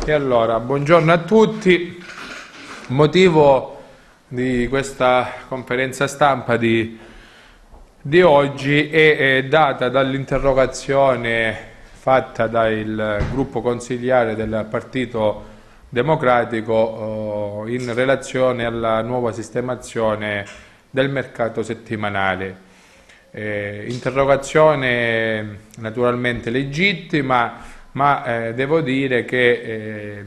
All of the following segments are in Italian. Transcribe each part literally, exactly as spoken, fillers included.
E allora, buongiorno a tutti. Motivo di questa conferenza stampa di, di oggi è, è data dall'interrogazione fatta dal gruppo consigliare del Partito Democratico eh, in relazione alla nuova sistemazione del mercato settimanale. Eh, interrogazione naturalmente legittima, ma eh, devo dire che eh,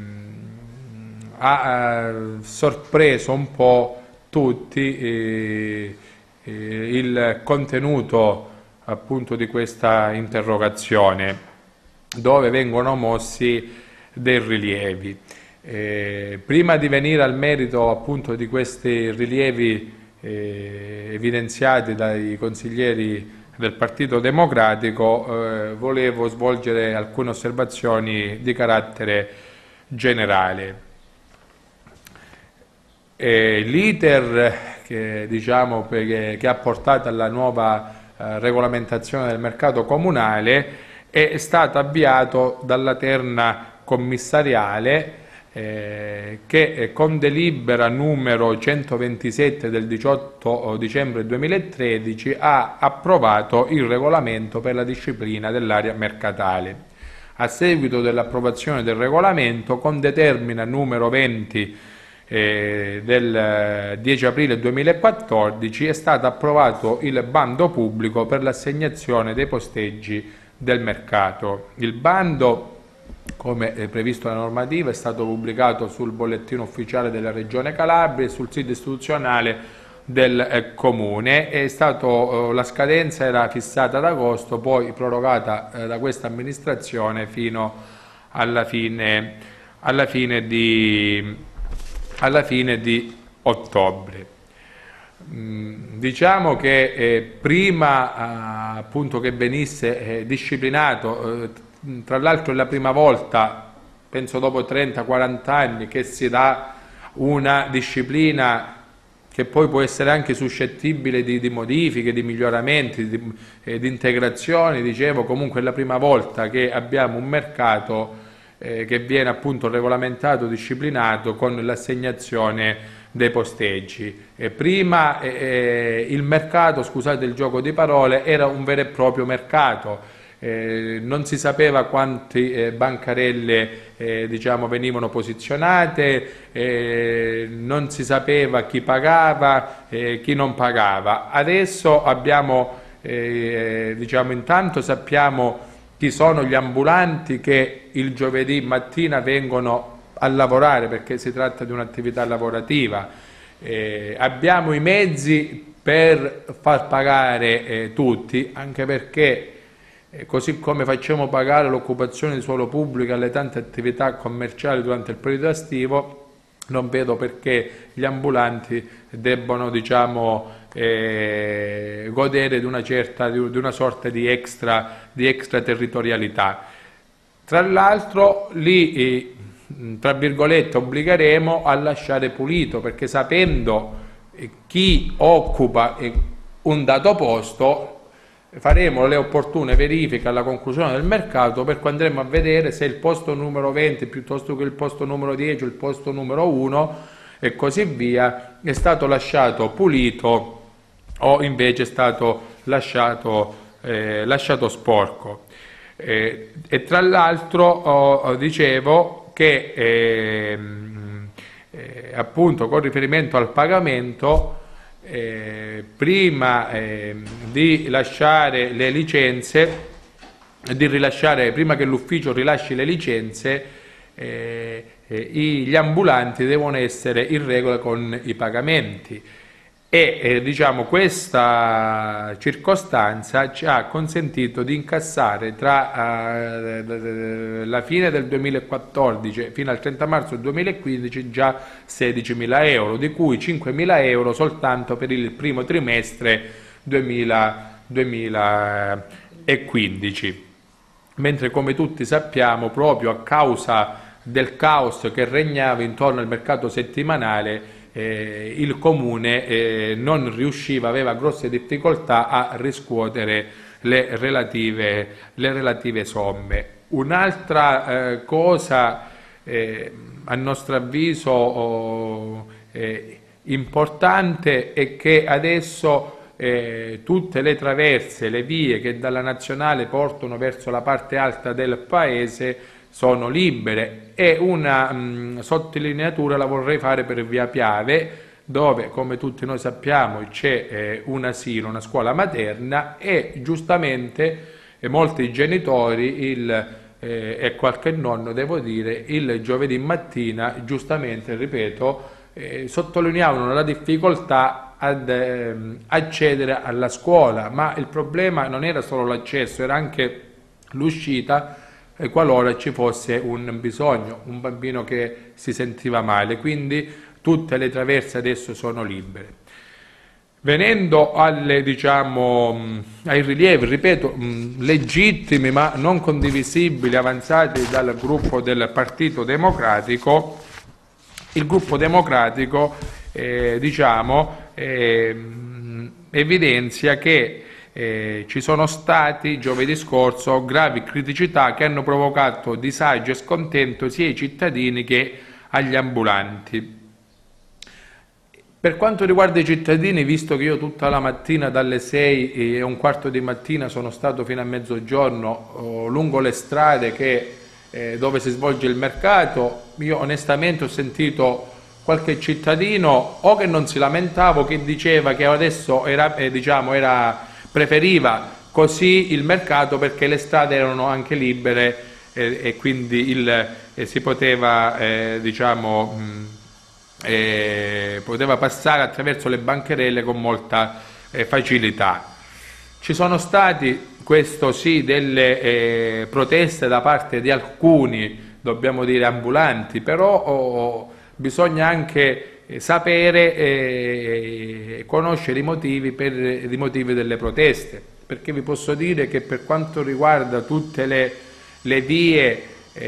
ha eh, sorpreso un po' tutti eh, eh, il contenuto appunto di questa interrogazione, dove vengono mossi dei rilievi. Eh, prima di venire al merito appunto di questi rilievi eh, evidenziati dai consiglieri del Partito Democratico, eh, volevo svolgere alcune osservazioni di carattere generale. Eh, l'iter che, diciamo, che, che ha portato alla nuova eh, regolamentazione del mercato comunale è stato avviato dalla terna commissariale Eh, che eh, con delibera numero centoventisette del diciotto dicembre duemilatredici ha approvato il regolamento per la disciplina dell'area mercatale. A seguito dell'approvazione del regolamento, con determina numero venti eh, del dieci aprile duemilaquattordici, è stato approvato il bando pubblico per l'assegnazione dei posteggi del mercato. Il bando, come è previsto dalla normativa, è stato pubblicato sul bollettino ufficiale della Regione Calabria e sul sito istituzionale del eh, Comune. È stato, eh, la scadenza era fissata ad agosto, poi prorogata eh, da questa amministrazione fino alla fine, alla fine, di, alla fine di ottobre. Mm, diciamo che eh, prima eh, appunto che venisse eh, disciplinato, eh, tra l'altro è la prima volta, penso dopo trenta quaranta anni, che si dà una disciplina che poi può essere anche suscettibile di, di modifiche, di miglioramenti, di, eh, di integrazioni. Dicevo, comunque è la prima volta che abbiamo un mercato eh, che viene appunto regolamentato, disciplinato con l'assegnazione dei posteggi. E prima eh, il mercato, scusate il gioco di parole, era un vero e proprio mercato. Eh, non si sapeva quante eh, bancarelle eh, diciamo, venivano posizionate, eh, non si sapeva chi pagava e eh, chi non pagava. Adesso abbiamo, eh, diciamo, intanto sappiamo chi sono gli ambulanti che il giovedì mattina vengono a lavorare, perché si tratta di un'attività lavorativa. Eh, abbiamo i mezzi per far pagare eh, tutti, anche perché così come facciamo pagare l'occupazione di suolo pubblico alle tante attività commerciali durante il periodo estivo, non vedo perché gli ambulanti debbano, diciamo, eh, godere di una certa, di una sorta di extra, di extraterritorialità. Tra l'altro li, eh, tra virgolette, obbligheremo a lasciare pulito, perché sapendo eh, chi occupa eh, un dato posto, faremo le opportune verifiche alla conclusione del mercato, per cui andremo a vedere se il posto numero venti piuttosto che il posto numero dieci o il posto numero uno e così via è stato lasciato pulito o invece è stato lasciato, eh, lasciato sporco. Eh, e tra l'altro oh, dicevo che eh, eh, appunto con riferimento al pagamento, Eh, prima eh, di lasciare le licenze, di rilasciare, prima che l'ufficio rilasci le licenze, eh, eh, gli ambulanti devono essere in regola con i pagamenti e eh, diciamo, questa circostanza ci ha consentito di incassare tra eh, la fine del duemilaquattordici fino al trenta marzo del duemilaquindici già sedicimila euro, di cui cinquemila euro soltanto per il primo trimestre duemilaquindici, mentre come tutti sappiamo, proprio a causa del caos che regnava intorno al mercato settimanale, Eh, il Comune eh, non riusciva, aveva grosse difficoltà a riscuotere le relative, le relative somme. Un'altra eh, cosa eh, a nostro avviso oh, eh, importante è che adesso eh, tutte le traverse, le vie che dalla nazionale portano verso la parte alta del paese sono libere, e una mh, sottolineatura la vorrei fare per via Piave, dove come tutti noi sappiamo c'è eh, un asilo, una scuola materna, e giustamente eh, molti genitori il, eh, e qualche nonno, devo dire, il giovedì mattina giustamente, ripeto, eh, sottolineavano la difficoltà ad eh, accedere alla scuola, ma il problema non era solo l'accesso, era anche l'uscita eh, qualora ci fosse un bisogno, un bambino che si sentiva male, quindi tutte le traverse adesso sono libere. Venendo alle, diciamo, ai rilievi, ripeto, legittimi ma non condivisibili, avanzati dal gruppo del Partito Democratico, il gruppo democratico eh, diciamo, eh, evidenzia che eh, ci sono stati giovedì scorso gravi criticità che hanno provocato disagio e scontento sia ai cittadini che agli ambulanti. Per quanto riguarda i cittadini, visto che io tutta la mattina dalle sei e un quarto di mattina sono stato fino a mezzogiorno oh, lungo le strade che, eh, dove si svolge il mercato, io onestamente ho sentito qualche cittadino o che non si lamentava, o che diceva che adesso era, eh, diciamo, era, preferiva così il mercato perché le strade erano anche libere eh, e quindi il, eh, si poteva, eh, diciamo, mh, eh, poteva passare attraverso le bancarelle con molta eh, facilità. Ci sono stati, questo sì, delle eh, proteste da parte di alcuni, dobbiamo dire ambulanti, però oh, bisogna anche eh, sapere e eh, conoscere i motivi, per, i motivi delle proteste, perché vi posso dire che per quanto riguarda tutte le, le vie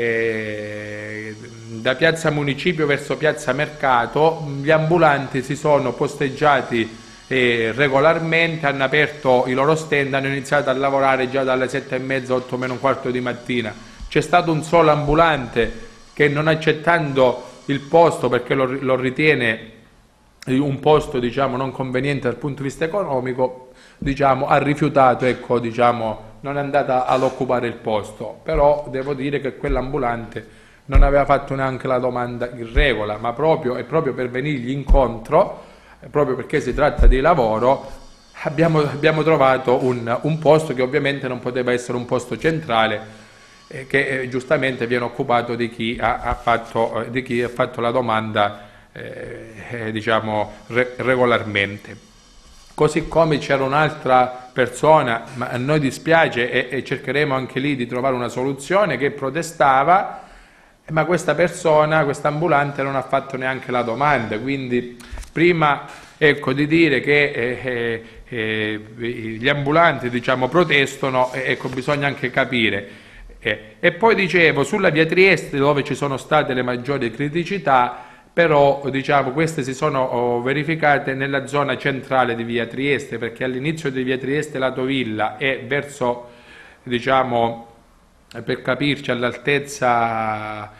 eh, da piazza Municipio verso piazza Mercato, gli ambulanti si sono posteggiati eh, regolarmente, hanno aperto i loro stand, hanno iniziato a lavorare già dalle sette e mezza, otto meno un quarto di mattina. C'è stato un solo ambulante che, non accettando il posto perché lo, lo ritiene un posto, diciamo, non conveniente dal punto di vista economico, diciamo, ha rifiutato, ecco, diciamo, non è andata ad occupare il posto. Però devo dire che quell'ambulante non aveva fatto neanche la domanda in regola, ma proprio, e proprio per venirgli incontro, proprio perché si tratta di lavoro, abbiamo, abbiamo trovato un, un posto che ovviamente non poteva essere un posto centrale, eh, che eh, giustamente viene occupato di chi ha, ha, fatto, eh, di chi ha fatto la domanda eh, eh, diciamo re, regolarmente. Così come c'era un'altra persona, ma a noi dispiace e, e cercheremo anche lì di trovare una soluzione, che protestava, ma questa persona, questa ambulante, non ha fatto neanche la domanda. Quindi prima, ecco, di dire che eh, eh, gli ambulanti, diciamo, protestano, eh, ecco, bisogna anche capire. Eh, e poi dicevo, sulla via Trieste, dove ci sono state le maggiori criticità, però, diciamo, queste si sono oh, verificate nella zona centrale di via Trieste, perché all'inizio di via Trieste lato Villa e verso, diciamo, per capirci, all'altezza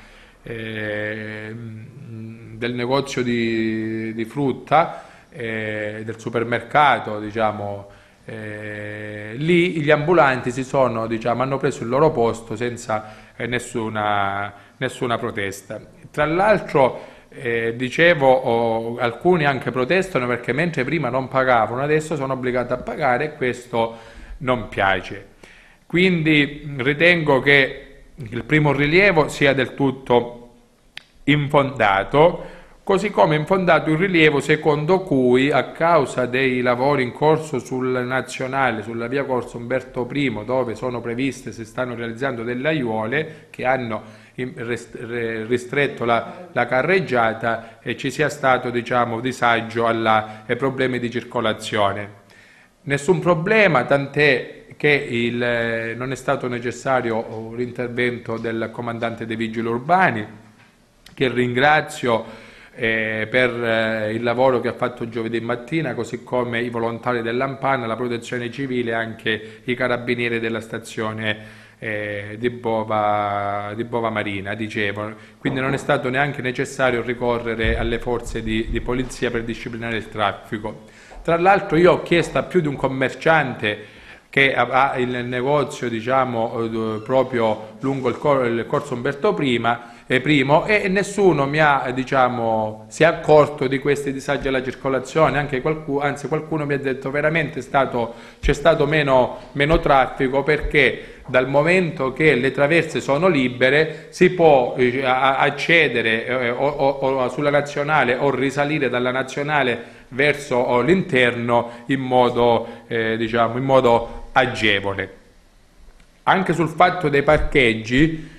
eh, del negozio di, di frutta, eh, del supermercato, diciamo, eh, lì gli ambulanti si sono, diciamo, hanno preso il loro posto senza eh, nessuna, nessuna protesta. Tra l'altro, eh, dicevo, oh, alcuni anche protestano perché mentre prima non pagavano, adesso sono obbligati a pagare, e questo non piace. Quindi ritengo che il primo rilievo sia del tutto infondato, così come infondato il rilievo secondo cui, a causa dei lavori in corso sul nazionale, sulla via Corso Umberto primo, dove sono previste, si stanno realizzando delle aiuole che hanno ristretto la, la carreggiata, e ci sia stato, diciamo, disagio alla, ai problemi di circolazione. Nessun problema, tant'è che il, non è stato necessario l'intervento del comandante dei vigili urbani, che ringrazio eh, per eh, il lavoro che ha fatto giovedì mattina, così come i volontari dell'Ampan, la protezione civile e anche i carabinieri della stazione eh, di, bova, di bova marina, dicevo. Quindi non è stato neanche necessario ricorrere alle forze di, di polizia per disciplinare il traffico. Tra l'altro io ho chiesto a più di un commerciante che ha il negozio, diciamo, proprio lungo il, cor il corso Umberto Prima, eh, primo, e nessuno mi ha, diciamo, si è accorto di questi disagi alla circolazione, anche qualcuno, anzi qualcuno mi ha detto veramente c'è stato meno, meno traffico, perché dal momento che le traverse sono libere si può eh, accedere eh, o, o, o sulla nazionale o risalire dalla nazionale verso l'interno in modo, eh, diciamo, in modo agevole. Anche sul fatto dei parcheggi,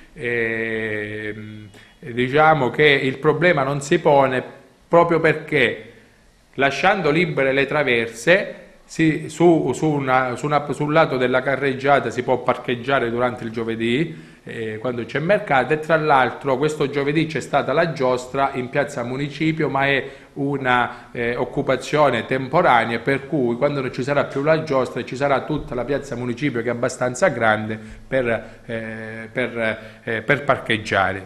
eh, diciamo che il problema non si pone proprio perché, lasciando libere le traverse, si, su, su, una, su una, sul lato della carreggiata si può parcheggiare durante il giovedì, eh, quando c'è mercato, e tra l'altro questo giovedì c'è stata la giostra in piazza Municipio, ma è una eh, occupazione temporanea, per cui quando non ci sarà più la giostra ci sarà tutta la piazza Municipio, che è abbastanza grande, per, eh, per, eh, per parcheggiare.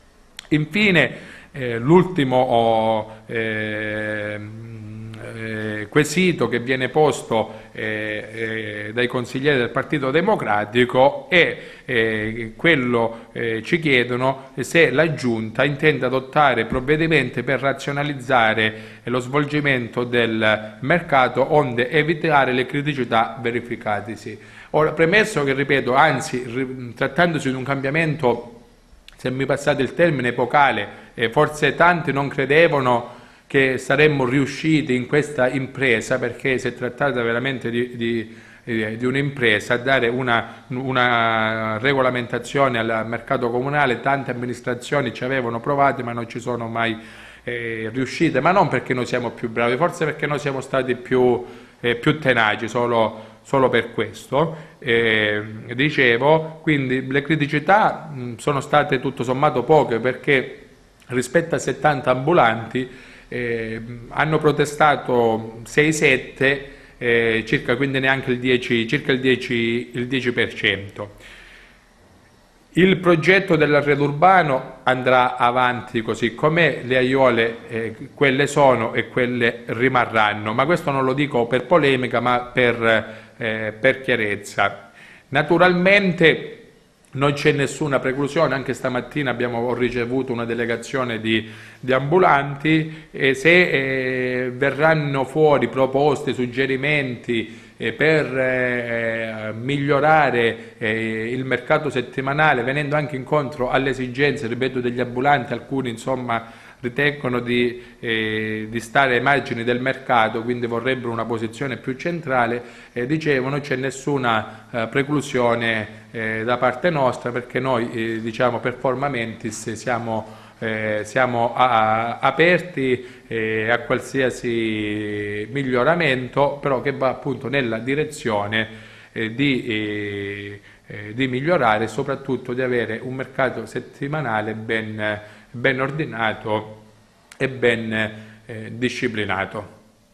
Infine eh, l'ultimo oh, eh, eh, quesito che viene posto eh, eh, dai consiglieri del Partito Democratico è eh, quello, eh, ci chiedono se la Giunta intende adottare provvedimenti per razionalizzare lo svolgimento del mercato, onde evitare le criticità verificatisi. Ora, premesso che, ripeto, anzi, trattandosi di un cambiamento, se mi passate il termine, epocale, eh, forse tanti non credevano che saremmo riusciti in questa impresa, perché si è trattata veramente di, di, di un'impresa, a dare una, una regolamentazione al mercato comunale. Tante amministrazioni ci avevano provato ma non ci sono mai eh, riuscite, ma non perché noi siamo più bravi, forse perché noi siamo stati più, eh, più tenaci, solo solo per questo. Eh, dicevo, quindi le criticità mh, sono state tutto sommato poche, perché rispetto a settanta ambulanti eh, hanno protestato sei sette, eh, circa, quindi neanche il dieci, circa il dieci, il dieci per cento. Il progetto dell'arredo urbano andrà avanti così com'è, le aiuole eh, quelle sono e quelle rimarranno, ma questo non lo dico per polemica, ma per, eh, per chiarezza. Naturalmente non c'è nessuna preclusione, anche stamattina abbiamo ricevuto una delegazione di, di ambulanti, e se eh, verranno fuori proposte, suggerimenti eh, per eh, migliorare eh, il mercato settimanale, venendo anche incontro alle esigenze, ripeto, degli ambulanti, alcuni insomma ritengono di, eh, di stare ai margini del mercato, quindi vorrebbero una posizione più centrale, eh, dicevo, non c'è nessuna eh, preclusione eh, da parte nostra, perché noi eh, diciamo per forma mentis siamo, eh, siamo a, a, aperti eh, a qualsiasi miglioramento, però che va appunto nella direzione eh, di, eh, eh, di migliorare e soprattutto di avere un mercato settimanale ben ben ordinato e ben eh, disciplinato.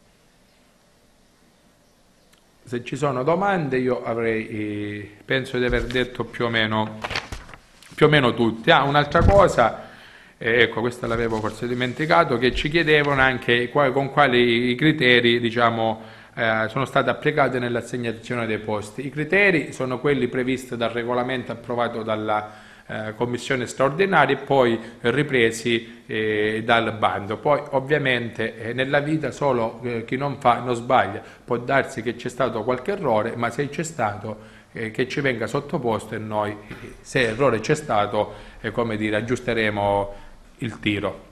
Se ci sono domande, io avrei, eh, penso di aver detto più o meno, più o meno tutti. Ah, un'altra cosa, eh, ecco, questa l'avevo forse dimenticato, che ci chiedevano anche quali, con quali criteri, diciamo, eh, sono state applicate nell'assegnazione dei posti. I criteri sono quelli previsti dal regolamento approvato dalla Eh, commissione straordinaria e poi ripresi eh, dal bando. Poi ovviamente eh, nella vita solo eh, chi non fa non sbaglia, può darsi che c'è stato qualche errore, ma se c'è stato eh, che ci venga sottoposto, e noi, se errore c'è stato, eh, come dire, aggiusteremo il tiro.